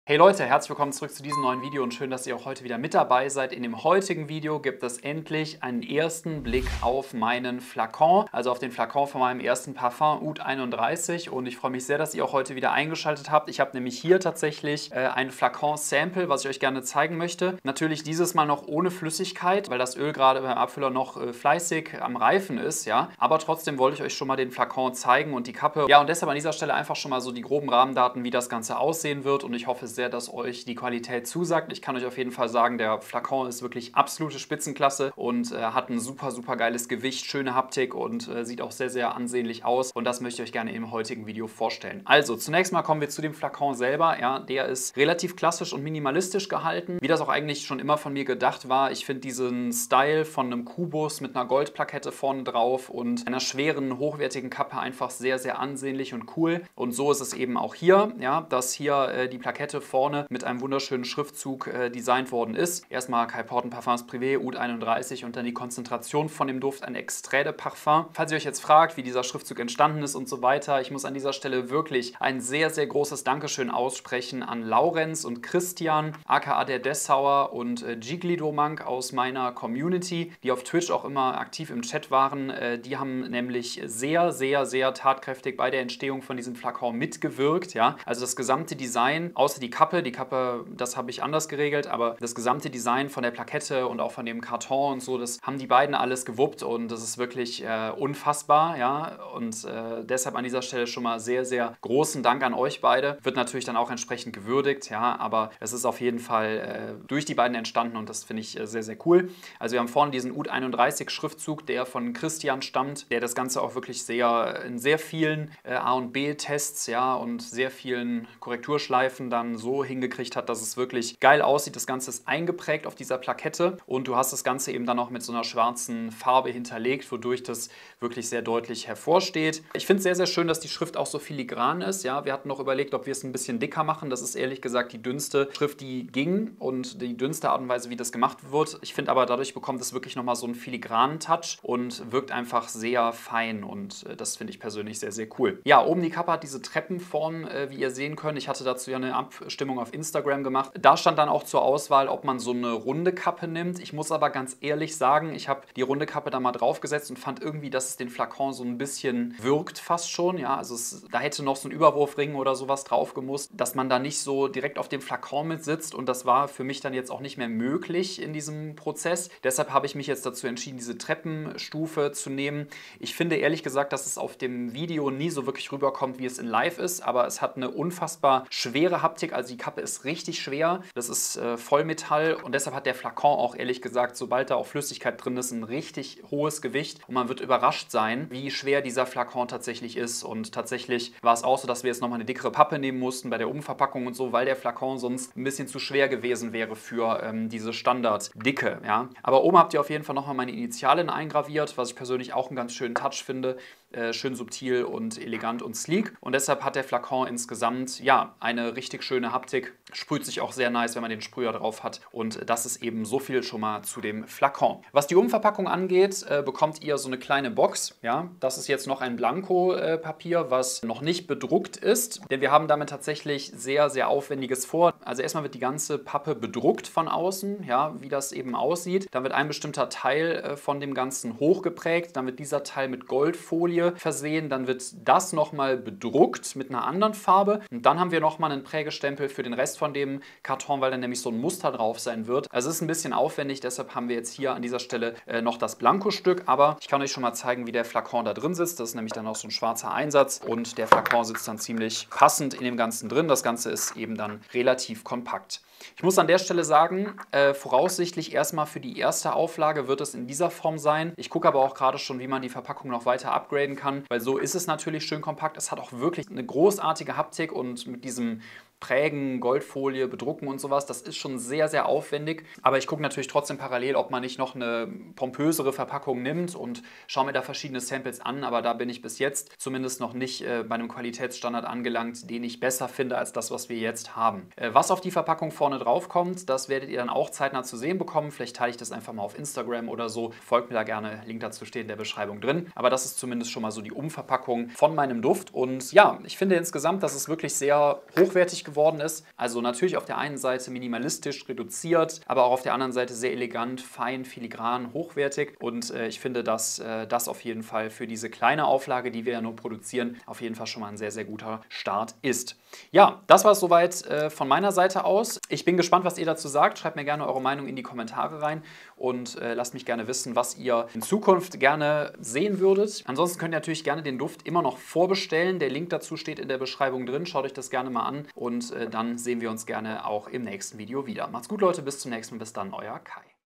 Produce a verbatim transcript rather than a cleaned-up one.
Hey Leute, herzlich willkommen zurück zu diesem neuen Video und schön, dass ihr auch heute wieder mit dabei seid. In dem heutigen Video gibt es endlich einen ersten Blick auf meinen Flakon, also auf den Flakon von meinem ersten Parfum Oud einunddreißig, und ich freue mich sehr, dass ihr auch heute wieder eingeschaltet habt. Ich habe nämlich hier tatsächlich äh, ein Flakon-Sample, was ich euch gerne zeigen möchte. Natürlich dieses Mal noch ohne Flüssigkeit, weil das Öl gerade beim Abfüller noch äh, fleißig am Reifen ist, ja. Aber trotzdem wollte ich euch schon mal den Flakon zeigen und die Kappe. Ja, und deshalb an dieser Stelle einfach schon mal so die groben Rahmendaten, wie das Ganze aussehen wird, und ich hoffe sehr, dass euch die Qualität zusagt. Ich kann euch auf jeden Fall sagen, der Flakon ist wirklich absolute Spitzenklasse und äh, hat ein super, super geiles Gewicht, schöne Haptik und äh, sieht auch sehr, sehr ansehnlich aus. Und das möchte ich euch gerne im heutigen Video vorstellen. Also, zunächst mal kommen wir zu dem Flakon selber. Ja, der ist relativ klassisch und minimalistisch gehalten, wie das auch eigentlich schon immer von mir gedacht war. Ich finde diesen Style von einem Kubus mit einer Goldplakette vorne drauf und einer schweren, hochwertigen Kappe einfach sehr, sehr ansehnlich und cool. Und so ist es eben auch hier, ja, dass hier äh, die Plakette vorne mit einem wunderschönen Schriftzug äh, designt worden ist. Erstmal Kai Porten Parfums Privé Oud einunddreißig und dann die Konzentration von dem Duft, ein Extrait de Parfum. Falls ihr euch jetzt fragt, wie dieser Schriftzug entstanden ist und so weiter, ich muss an dieser Stelle wirklich ein sehr, sehr großes Dankeschön aussprechen an Laurenz und Christian, aka der Dessauer, und äh, Giglidomank aus meiner Community, die auf Twitch auch immer aktiv im Chat waren. Äh, die haben nämlich sehr, sehr, sehr tatkräftig bei der Entstehung von diesem Flakon mitgewirkt. Ja? Also das gesamte Design, außer die Kappe, die Kappe, das habe ich anders geregelt, aber das gesamte Design von der Plakette und auch von dem Karton und so, das haben die beiden alles gewuppt und das ist wirklich äh, unfassbar, ja, und äh, deshalb an dieser Stelle schon mal sehr, sehr großen Dank an euch beide. Wird natürlich dann auch entsprechend gewürdigt, ja, aber es ist auf jeden Fall äh, durch die beiden entstanden und das finde ich äh, sehr, sehr cool. Also wir haben vorne diesen Oud einunddreißig Schriftzug, der von Christian stammt, der das Ganze auch wirklich sehr, in sehr vielen äh, A und B-Tests, ja, und sehr vielen Korrekturschleifen dann so hingekriegt hat, dass es wirklich geil aussieht. Das Ganze ist eingeprägt auf dieser Plakette und du hast das Ganze eben dann noch mit so einer schwarzen Farbe hinterlegt, wodurch das wirklich sehr deutlich hervorsteht. Ich finde es sehr, sehr schön, dass die Schrift auch so filigran ist. Ja, wir hatten noch überlegt, ob wir es ein bisschen dicker machen. Das ist ehrlich gesagt die dünnste Schrift, die ging und die dünnste Art und Weise, wie das gemacht wird. Ich finde aber, dadurch bekommt es wirklich nochmal so einen filigranen Touch und wirkt einfach sehr fein und äh, das finde ich persönlich sehr, sehr cool. Ja, oben die Kappe hat diese Treppenform, äh, wie ihr sehen könnt. Ich hatte dazu ja eine Abstimmung auf Instagram gemacht. Da stand dann auch zur Auswahl, ob man so eine runde Kappe nimmt. Ich muss aber ganz ehrlich sagen, ich habe die runde Kappe da mal draufgesetzt und fand irgendwie, dass es den Flakon so ein bisschen wirkt fast schon. Ja, also es, da hätte noch so ein Überwurfring oder sowas drauf gemusst, dass man da nicht so direkt auf dem Flakon mit sitzt, und das war für mich dann jetzt auch nicht mehr möglich in diesem Prozess. Deshalb habe ich mich jetzt dazu entschieden, diese Treppenstufe zu nehmen. Ich finde ehrlich gesagt, dass es auf dem Video nie so wirklich rüberkommt, wie es in Live ist, aber es hat eine unfassbar schwere Haptik, also die Kappe ist richtig schwer, das ist äh, Vollmetall und deshalb hat der Flakon auch ehrlich gesagt, sobald da auch Flüssigkeit drin ist, ein richtig hohes Gewicht und man wird überrascht sein, wie schwer dieser Flakon tatsächlich ist, und tatsächlich war es auch so, dass wir jetzt nochmal eine dickere Pappe nehmen mussten bei der Umverpackung und so, weil der Flakon sonst ein bisschen zu schwer gewesen wäre für ähm, diese Standarddicke, ja. Aber oben habt ihr auf jeden Fall nochmal meine Initialen eingraviert, was ich persönlich auch einen ganz schönen Touch finde. Äh, schön subtil und elegant und sleek. Und deshalb hat der Flakon insgesamt, ja, eine richtig schöne Haptik. Sprüht sich auch sehr nice, wenn man den Sprüher drauf hat. Und das ist eben so viel schon mal zu dem Flakon. Was die Umverpackung angeht, äh, bekommt ihr so eine kleine Box. Ja, das ist jetzt noch ein Blanko-Papier, äh, was noch nicht bedruckt ist. Denn wir haben damit tatsächlich sehr, sehr Aufwendiges vor. Also erstmal wird die ganze Pappe bedruckt von außen, ja, wie das eben aussieht. Dann wird ein bestimmter Teil äh, von dem Ganzen hochgeprägt. Dann wird dieser Teil mit Goldfolie versehen, dann wird das nochmal bedruckt mit einer anderen Farbe und dann haben wir nochmal einen Prägestempel für den Rest von dem Karton, weil dann nämlich so ein Muster drauf sein wird. Also es ist ein bisschen aufwendig, deshalb haben wir jetzt hier an dieser Stelle äh, noch das Blankostück, aber ich kann euch schon mal zeigen, wie der Flakon da drin sitzt. Das ist nämlich dann auch so ein schwarzer Einsatz und der Flakon sitzt dann ziemlich passend in dem Ganzen drin. Das Ganze ist eben dann relativ kompakt. Ich muss an der Stelle sagen, äh, voraussichtlich erstmal für die erste Auflage wird es in dieser Form sein. Ich gucke aber auch gerade schon, wie man die Verpackung noch weiter upgraden kann, weil so ist es natürlich schön kompakt. Es hat auch wirklich eine großartige Haptik und mit diesem Prägen, Goldfolie, bedrucken und sowas, das ist schon sehr, sehr aufwendig. Aber ich gucke natürlich trotzdem parallel, ob man nicht noch eine pompösere Verpackung nimmt und schaue mir da verschiedene Samples an. Aber da bin ich bis jetzt zumindest noch nicht äh, bei einem Qualitätsstandard angelangt, den ich besser finde als das, was wir jetzt haben. Äh, was auf die Verpackung vorne drauf kommt, das werdet ihr dann auch zeitnah zu sehen bekommen. Vielleicht teile ich das einfach mal auf Instagram oder so. Folgt mir da gerne, Link dazu steht in der Beschreibung drin. Aber das ist zumindest schon mal so die Umverpackung von meinem Duft. Und ja, ich finde insgesamt, dass es wirklich sehr hochwertig geworden geworden ist. Also natürlich auf der einen Seite minimalistisch reduziert, aber auch auf der anderen Seite sehr elegant, fein, filigran, hochwertig. Und äh, ich finde, dass äh, das auf jeden Fall für diese kleine Auflage, die wir ja nur produzieren, auf jeden Fall schon mal ein sehr, sehr guter Start ist. Ja, das war es soweit äh, von meiner Seite aus. Ich bin gespannt, was ihr dazu sagt. Schreibt mir gerne eure Meinung in die Kommentare rein und äh, lasst mich gerne wissen, was ihr in Zukunft gerne sehen würdet. Ansonsten könnt ihr natürlich gerne den Duft immer noch vorbestellen. Der Link dazu steht in der Beschreibung drin. Schaut euch das gerne mal an und äh, dann sehen wir uns gerne auch im nächsten Video wieder. Macht's gut, Leute. Bis zum nächsten Mal. Bis dann, euer Kai.